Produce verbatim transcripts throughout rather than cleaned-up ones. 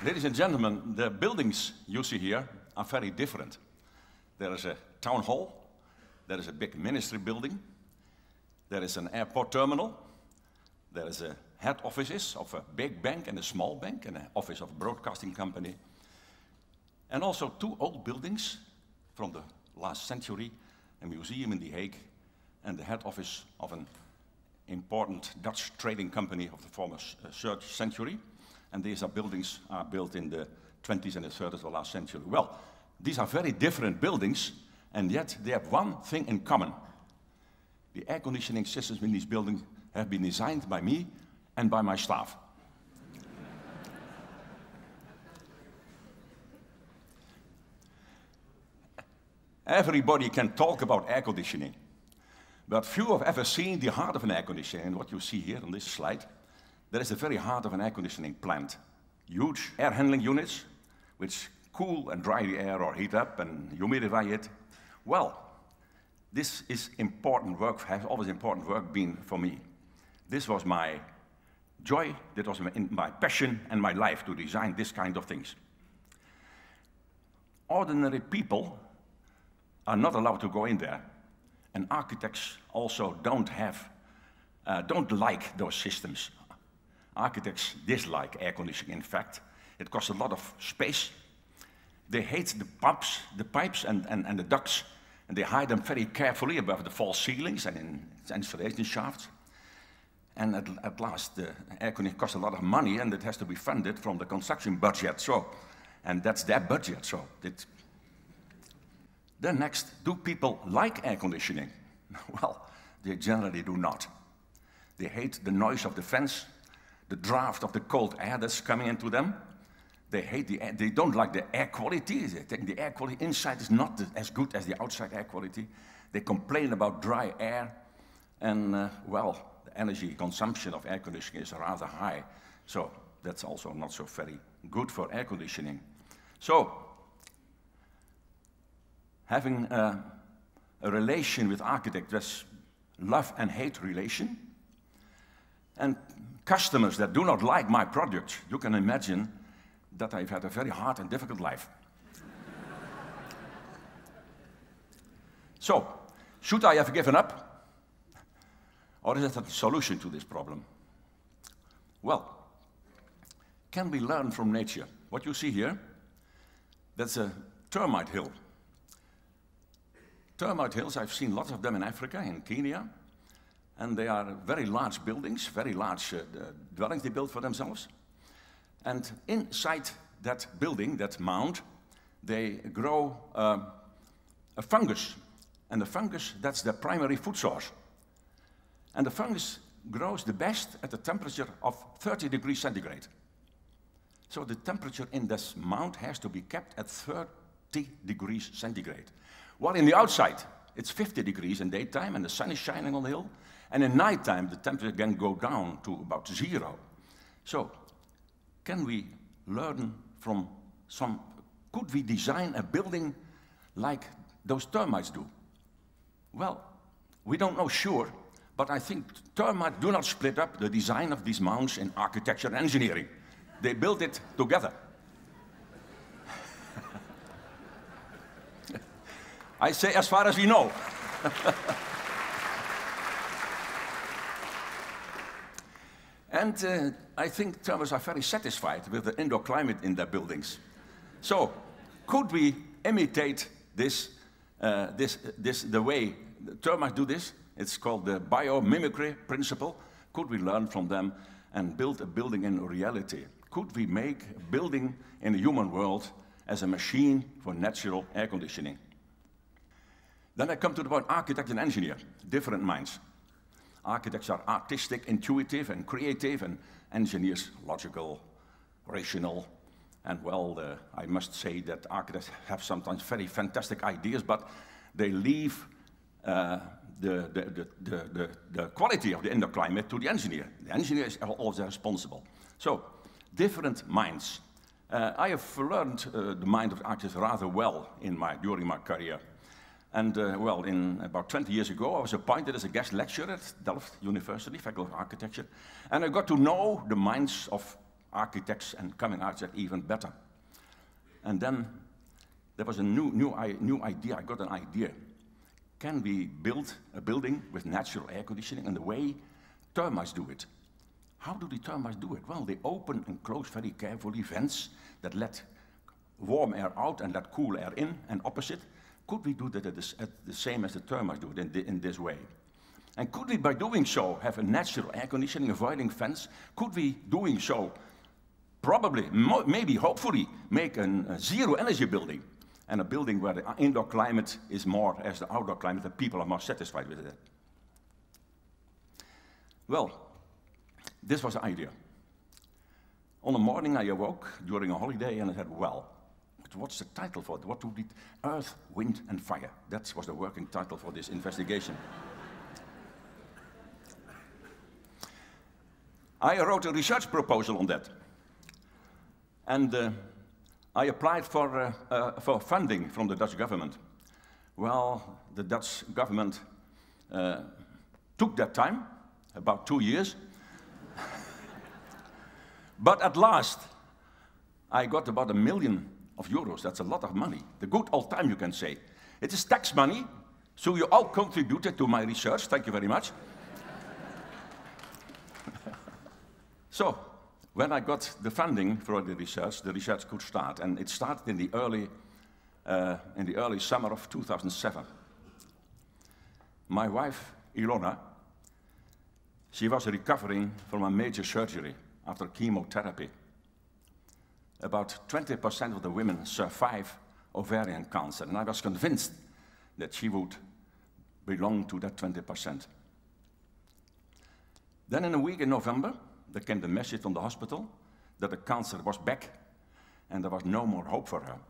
Ladies and gentlemen, the buildings you see here are very different. There is a town hall, there is a big ministry building, there is an airport terminal, there is a head offices of a big bank and a small bank and an office of a broadcasting company, and also two old buildings from the last century, a museum in The Hague and the head office of an important Dutch trading company of the former third century. And these are buildings are built in the twenties and the thirties of the last century. Well, these are very different buildings, and yet they have one thing in common. The air conditioning systems in these buildings have been designed by me and by my staff. Everybody can talk about air conditioning, but few have ever seen the heart of an air conditioner. And what you see here on this slide, that is the very heart of an air conditioning plant. Huge air handling units, which cool and dry the air or heat up and humidify it. Well, this is important work, has always important work been for me. This was my joy, that was my, my passion and my life to design this kind of things. Ordinary people are not allowed to go in there, and architects also don't have, uh, don't like those systems. Architects dislike air conditioning, in fact. It costs a lot of space. They hate the pumps, the pipes and, and, and the ducts, and they hide them very carefully above the false ceilings and in installation shafts. And at, at last, the air conditioning costs a lot of money, and it has to be funded from the construction budget. So, and that's their budget. So, it. Then next, do people like air conditioning? Well, they generally do not. They hate the noise of the fans, the draft of the cold air that's coming into them. They hate the air, they don't like the air quality. They think the air quality inside is not as good as the outside air quality. They complain about dry air, and uh, well, the energy consumption of air conditioning is rather high. So that's also not so very good for air conditioning. So having uh, a relation with architects, that's love and hate relation. And customers that do not like my product, you can imagine that I've had a very hard and difficult life. So, should I have given up? Or is there a solution to this problem? Well, can we learn from nature? What you see here, that's a termite hill. Termite hills, I've seen lots of them in Africa, in Kenya. And they are very large buildings, very large uh, dwellings they built for themselves. And inside that building, that mound, they grow uh, a fungus. And the fungus, that's their primary food source. And the fungus grows the best at a temperature of thirty degrees centigrade. So the temperature in this mound has to be kept at thirty degrees centigrade. While in the outside, it's fifty degrees in daytime and the sun is shining on the hill. And in nighttime, the temperature can go down to about zero. So, can we learn from some, could we design a building like those termites do? Well, we don't know sure, but I think termites do not split up the design of these mounds in architecture and engineering. They build it together. I say as far as we know. And uh, I think termites are very satisfied with the indoor climate in their buildings. So, could we imitate this, uh, this, this, the way the termites do this? It's called the biomimicry principle. Could we learn from them and build a building in reality? Could we make a building in the human world as a machine for natural air conditioning? Then I come to the point architect and engineer, different minds. Architects are artistic, intuitive, and creative, and engineers logical, rational. And well, uh, I must say that architects have sometimes very fantastic ideas, but they leave uh, the, the, the, the, the, the quality of the indoor climate to the engineer. The engineer is always responsible. So, different minds. Uh, I have learned uh, the mind of architects rather well in my, during my career. And uh, well, in about twenty years ago, I was appointed as a guest lecturer at Delft University, Faculty of Architecture. And I got to know the minds of architects and coming architects even better. And then there was a new, new, new idea. I got an idea. Can we build a building with natural air conditioning and the way termites do it? How do the termites do it? Well, they open and close very carefully vents that let warm air out and let cool air in, and opposite. Could we do that at the, at the same as the termites do it in, the, in this way? And could we, by doing so, have a natural air conditioning, avoiding fence? Could we, doing so, probably, mo maybe, hopefully, make an, a zero-energy building, and a building where the indoor climate is more as the outdoor climate, and people are more satisfied with it? Well, this was the idea. On a morning, I awoke during a holiday, and I said, well, what's the title for it? What would be Earth, Wind, and Fire? That was the working title for this investigation. I wrote a research proposal on that. And uh, I applied for, uh, uh, for funding from the Dutch government. Well, the Dutch government uh, took that time, about two years. But at last, I got about a million of euros. That's a lot of money. The good old time, you can say. It is tax money, so you all contributed to my research. Thank you very much. So, when I got the funding for the research, the research could start, and it started in the early, uh, in the early summer of two thousand seven. My wife, Ilona, she was recovering from a major surgery after chemotherapy. About twenty percent of the women survive ovarian cancer, and I was convinced that she would belong to that twenty percent. Then in a week in November, there came the message from the hospital that the cancer was back and there was no more hope for her.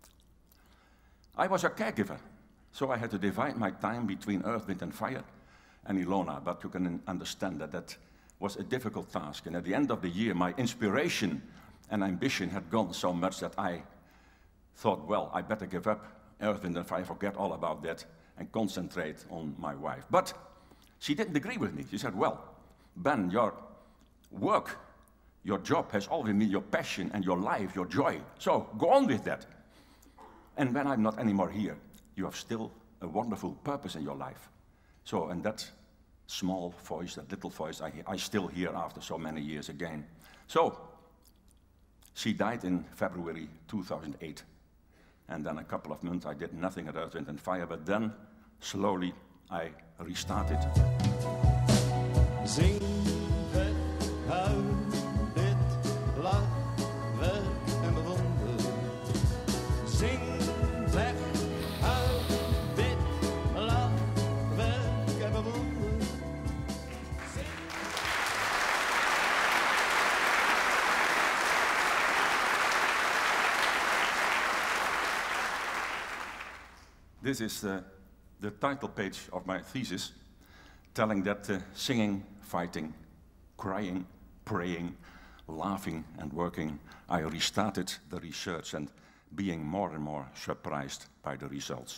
I was a caregiver, so I had to divide my time between Earth, Wind, and Fire and Ilona, but you can understand that that was a difficult task. And at the end of the year, my inspiration and ambition had gone so much that I thought, well, I better give up Earth, Wind, and Fire, forget all about that, and concentrate on my wife. But she didn't agree with me. She said, well, Ben, your work, your job has always been your passion and your life, your joy. So go on with that. And when I'm not anymore here, you have still a wonderful purpose in your life. So, and that small voice, that little voice, I, I still hear after so many years again. So, she died in February two thousand eight. And then a couple of months I did nothing at Earth, Wind, and Fire, but then, slowly, I restarted. Zing het, huil dit, lach, werk en bewonder. Zing weg, huil dit, lach, werk en bewonder. Zing. This is uh, the title page of my thesis, telling that uh, singing, fighting, crying, praying, laughing, and working, I restarted the research and being more and more surprised by the results.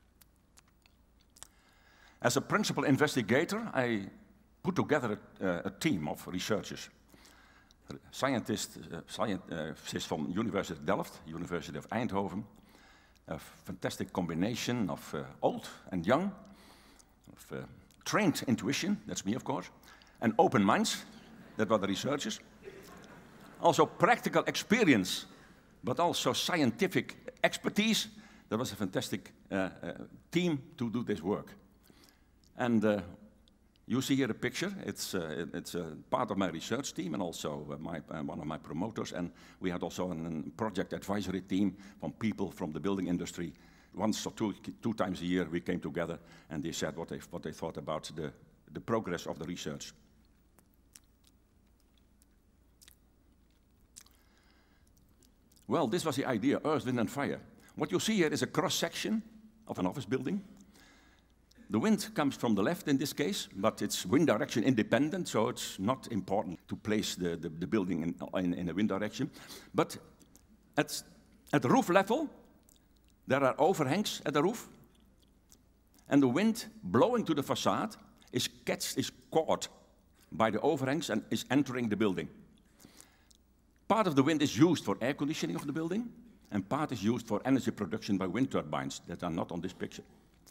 As a principal investigator, I put together a, a team of researchers. Scientists, uh, scientists from University of Delft, University of Eindhoven, a fantastic combination of uh, old and young, of uh, trained intuition, that's me of course, and open minds, that were the researchers. Also practical experience, but also scientific expertise. That was a fantastic uh, uh, team to do this work. And uh, you see here a picture. It's, uh, it's uh, part of my research team and also uh, my, uh, one of my promoters. And we had also a project advisory team from people from the building industry. Once or two, two times a year we came together and they said what they, what they thought about the, the progress of the research. Well, this was the idea, Earth, Wind, and Fire. What you see here is a cross-section of an office building. The wind comes from the left in this case, but it's wind direction independent, so it's not important to place the, the, the building in, in, in a wind direction. But at, at the roof level, there are overhangs at the roof, and the wind blowing to the facade is catched, is caught by the overhangs and is entering the building. Part of the wind is used for air conditioning of the building, and part is used for energy production by wind turbines that are not on this picture.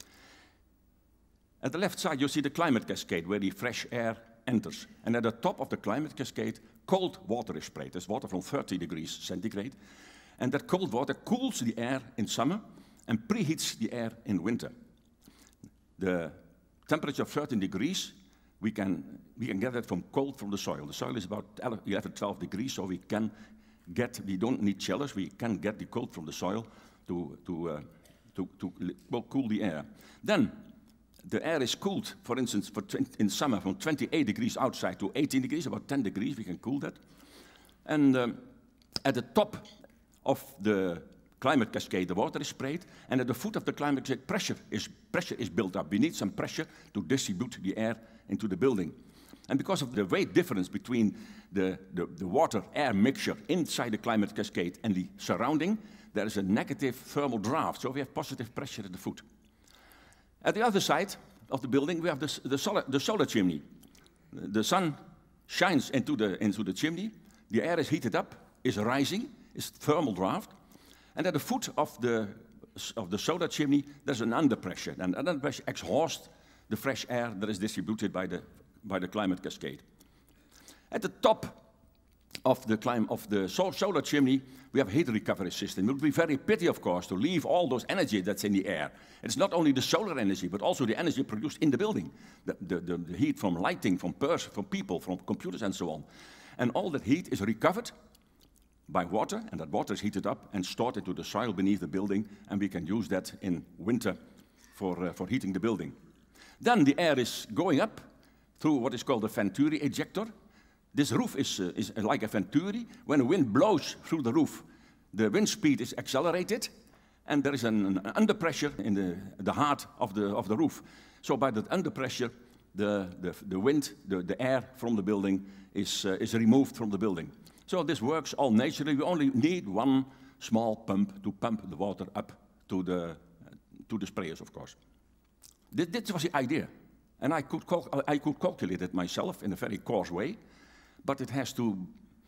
At the left side, you see the climate cascade, where the fresh air enters. And at the top of the climate cascade, cold water is sprayed. There's water from thirty degrees centigrade. And that cold water cools the air in summer and preheats the air in winter. The temperature of thirteen degrees, we can, we can get that from cold from the soil. The soil is about eleven, twelve degrees, so we can get, we don't need chillers, we can get the cold from the soil to, to, uh, to, to well, cool the air. Then, the air is cooled, for instance, for in summer from twenty-eight degrees outside to eighteen degrees, about ten degrees, we can cool that. And um, at the top of the climate cascade, the water is sprayed, and at the foot of the climate cascade, pressure is, pressure is built up. We need some pressure to distribute the air into the building. And because of the weight difference between the, the, the water-air mixture inside the climate cascade and the surrounding, there is a negative thermal draft, so we have positive pressure at the foot. At the other side of the building, we have the, the, solar, the solar chimney. The sun shines into the, into the chimney, the air is heated up, is rising, is thermal draft, and at the foot of the, of the solar chimney, there's an underpressure, and that underpressure exhausts the fresh air that is distributed by the, by the climate cascade. At the top of the, climb, of the so solar chimney, we have a heat recovery system. It would be very pity, of course, to leave all those energy that's in the air. It's not only the solar energy, but also the energy produced in the building. The, the, the, the heat from lighting, from, pers from people, from computers, and so on. And all that heat is recovered by water, and that water is heated up and stored into the soil beneath the building, and we can use that in winter for, uh, for heating the building. Then the air is going up through what is called the Venturi ejector. This roof is, uh, is like a Venturi. When the wind blows through the roof, the wind speed is accelerated, and there is an, an underpressure in the, the heart of the, of the roof. So by that underpressure, the, the, the wind, the, the air from the building is, uh, is removed from the building. So this works all naturally. We only need one small pump to pump the water up to the, uh, to the sprayers, of course. This, this was the idea. And I could, I could calculate it myself in a very coarse way. But it has to,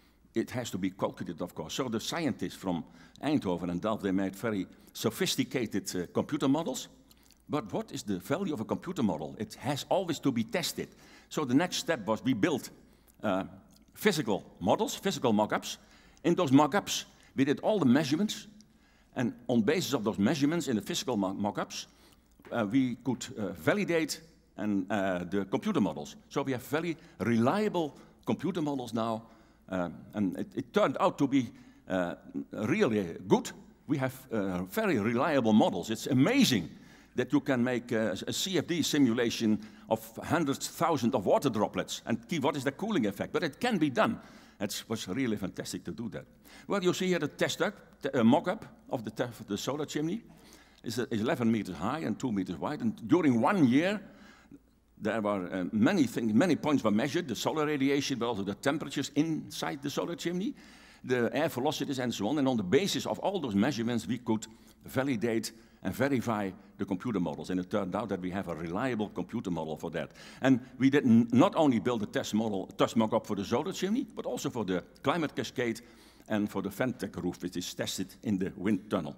it has to be calculated, of course. So the scientists from Eindhoven and Delft, they made very sophisticated uh, computer models. But what is the value of a computer model? It has always to be tested. So the next step was we built uh, physical models, physical mock-ups. In those mock-ups, we did all the measurements. And on basis of those measurements in the physical mock-ups, uh, we could uh, validate and, uh, the computer models. So we have very reliable computer models now, uh, and it, it turned out to be uh, really good. We have uh, very reliable models. It's amazing that you can make a, a C F D simulation of hundreds, thousands of water droplets and see what is the cooling effect. But it can be done. It was really fantastic to do that. Well, you see here the test up, uh, mock-up of the, the solar chimney. It's, uh, it's eleven meters high and two meters wide. And during one year, there were uh, many things, many points were measured, the solar radiation, but also the temperatures inside the solar chimney, the air velocities, and so on. And on the basis of all those measurements, we could validate and verify the computer models. And it turned out that we have a reliable computer model for that. And we did not only build a test model, test mock-up for the solar chimney, but also for the climate cascade and for the Ventec roof, which is tested in the wind tunnel.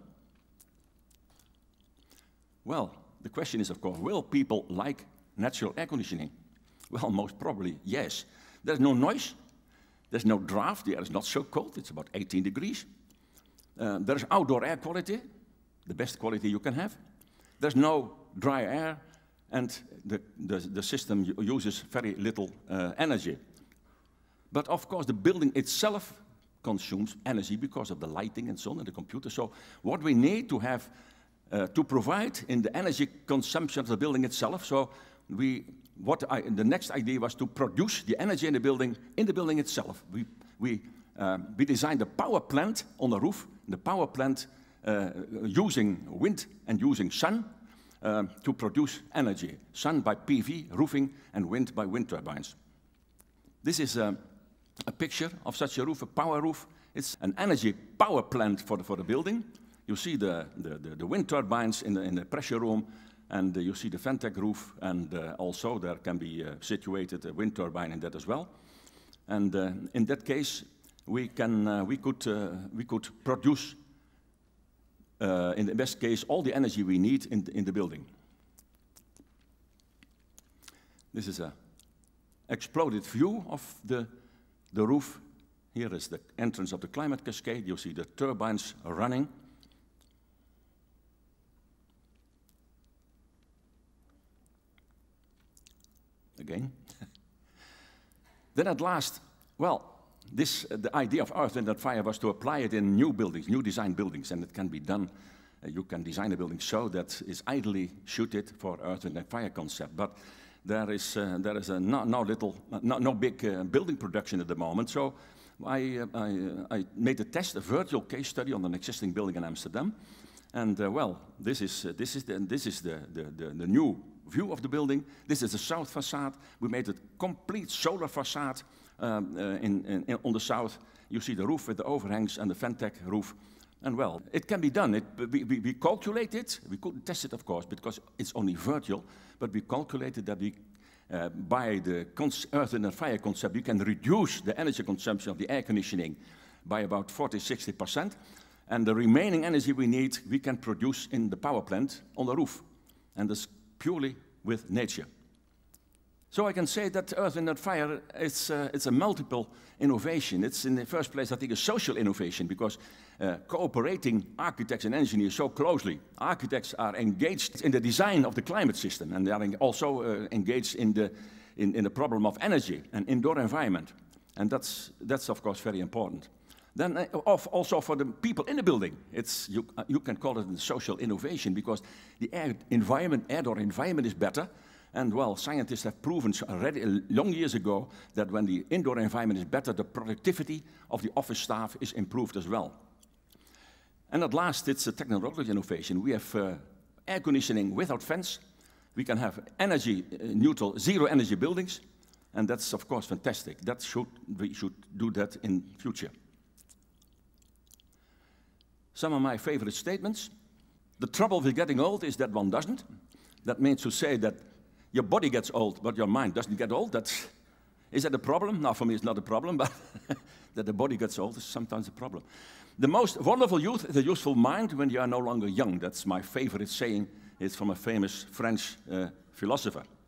Well, the question is, of course, will people like natural air conditioning? Well, most probably, yes. There's no noise. There's no draft. The air is not so cold. It's about eighteen degrees. Uh, there's outdoor air quality, the best quality you can have. There's no dry air, and the, the, the system uses very little uh, energy. But of course, the building itself consumes energy because of the lighting and so on, and the computer. So what we need to have uh, to provide in the energy consumption of the building itself. So we, what I, the next idea was to produce the energy in the building, in the building itself. We, we, um, we designed a power plant on the roof, the power plant uh, using wind and using sun uh, to produce energy. Sun by P V, roofing, and wind by wind turbines. This is uh, a picture of such a roof, a power roof. It's an energy power plant for the, for the building. You see the, the, the, the wind turbines in the, in the pressure room, and uh, you see the Ventec roof, and uh, also there can be uh, situated a wind turbine in that as well. And uh, in that case, we, can, uh, we, could, uh, we could produce, uh, in the best case, all the energy we need in the, in the building. This is an exploded view of the, the roof. Here is the entrance of the climate cascade. You see the turbines running. Again. Then at last, well, this, uh, the idea of Earth, Wind and Fire was to apply it in new buildings, new design buildings, and it can be done. Uh, you can design a building so that is ideally suited for Earth, Wind and Fire concept. But there is, uh, there is a no, no little, no, no big uh, building production at the moment. So I, uh, I, uh, I made a test, a virtual case study on an existing building in Amsterdam. And uh, well, this is, uh, this is, the, this is the, the, the, the new view of the building. This is the south facade. We made a complete solar facade um, uh, in, in, in, on the south. You see the roof with the overhangs and the Ventec roof. And well, it can be done. It, we, we, we calculate it. We couldn't test it, of course, because it's only virtual. But we calculated that we, uh, by the Earth and Fire concept, you can reduce the energy consumption of the air conditioning by about forty, sixty percent. And the remaining energy we need, we can produce in the power plant on the roof. And this purely with nature. So I can say that Earth, Wind and Fire, it's, uh, it's a multiple innovation. It's in the first place, I think, a social innovation because uh, cooperating architects and engineers so closely. Architects are engaged in the design of the climate system and they are also uh, engaged in the, in, in the problem of energy and indoor environment. And that's, that's of course, very important. Then uh, also for the people in the building, it's, you, uh, you can call it a social innovation because the air environment, outdoor environment is better. And well, scientists have proven already long years ago that when the indoor environment is better, the productivity of the office staff is improved as well. And at last, it's a technological innovation. We have uh, air conditioning without fans. We can have energy uh, neutral, zero energy buildings. And that's, of course, fantastic. That should, we should do that in future. Some of my favorite statements. The trouble with getting old is that one doesn't. That means to say that your body gets old, but your mind doesn't get old. That's, is that a problem? No, for me it's not a problem, but that the body gets old is sometimes a problem. The most wonderful youth is a useful mind when you are no longer young. That's my favorite saying. It's from a famous French uh, philosopher.